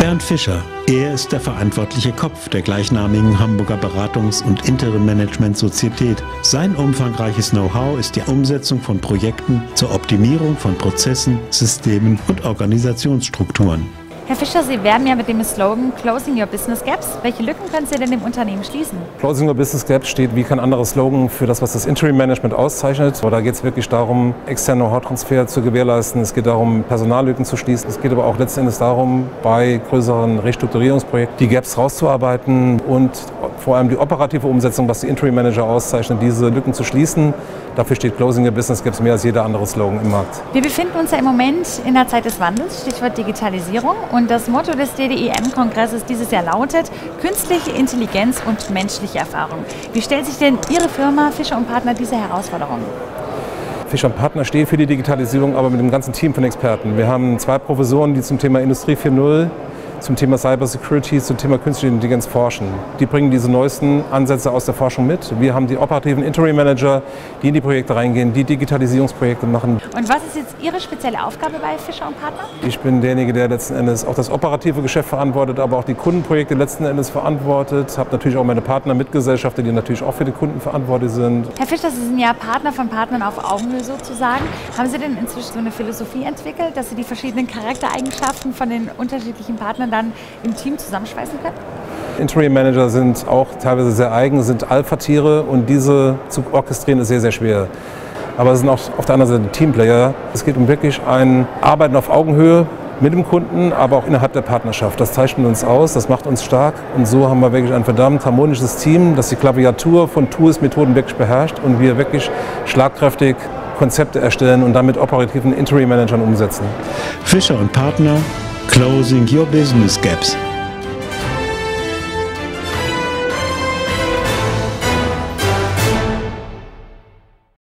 Bernd Fischer, er ist der verantwortliche Kopf der gleichnamigen Hamburger Beratungs- und Interim-Management-Sozietät. Sein umfangreiches Know-how ist die Umsetzung von Projekten zur Optimierung von Prozessen, Systemen und Organisationsstrukturen. Herr Fischer, Sie werben ja mit dem Slogan Closing Your Business Gaps. Welche Lücken können Sie denn im Unternehmen schließen? Closing Your Business Gaps steht wie kein anderes Slogan für das, was das Interim Management auszeichnet. Da geht es wirklich darum, externen Know-how-Transfer zu gewährleisten. Es geht darum, Personallücken zu schließen. Es geht aber auch letzten Endes darum, bei größeren Restrukturierungsprojekten die Gaps rauszuarbeiten und vor allem die operative Umsetzung, was die Interim Manager auszeichnet, diese Lücken zu schließen. Dafür steht Closing Your Business Gaps mehr als jeder andere Slogan im Markt. Wir befinden uns ja im Moment in der Zeit des Wandels, Stichwort Digitalisierung. Und das Motto des DDIM-Kongresses dieses Jahr lautet Künstliche Intelligenz und menschliche Erfahrung. Wie stellt sich denn Ihre Firma Fischer & Partner diese Herausforderung? Fischer & Partner stehen für die Digitalisierung, aber mit dem ganzen Team von Experten. Wir haben 2 Professoren, die zum Thema Industrie 4.0, zum Thema Cybersecurity, zum Thema Künstliche Intelligenz forschen. Die bringen diese neuesten Ansätze aus der Forschung mit. Wir haben die operativen Interim Manager, die in die Projekte reingehen, die Digitalisierungsprojekte machen. Und was ist jetzt Ihre spezielle Aufgabe bei Fischer & Partner? Ich bin derjenige, der letzten Endes auch das operative Geschäft verantwortet, aber auch die Kundenprojekte letzten Endes verantwortet. Ich habe natürlich auch meine Partner, Mitgesellschafter, die natürlich auch für die Kunden verantwortlich sind. Herr Fischer, Sie sind ja Partner von Partnern auf Augenhöhe sozusagen. Haben Sie denn inzwischen so eine Philosophie entwickelt, dass Sie die verschiedenen Charaktereigenschaften von den unterschiedlichen Partnern dann im Team zusammenschweißen können? Interim Manager sind auch teilweise sehr eigen, sind Alpha-Tiere und diese zu orchestrieren ist sehr, sehr schwer. Aber es sind auch auf der anderen Seite Teamplayer. Es geht um wirklich ein Arbeiten auf Augenhöhe mit dem Kunden, aber auch innerhalb der Partnerschaft. Das zeichnet uns aus, das macht uns stark und so haben wir wirklich ein verdammt harmonisches Team, das die Klaviatur von Tools, Methoden wirklich beherrscht und wir wirklich schlagkräftig Konzepte erstellen und damit operativen Interim Managern umsetzen. Fischer & Partner, Closing Your Business Gaps.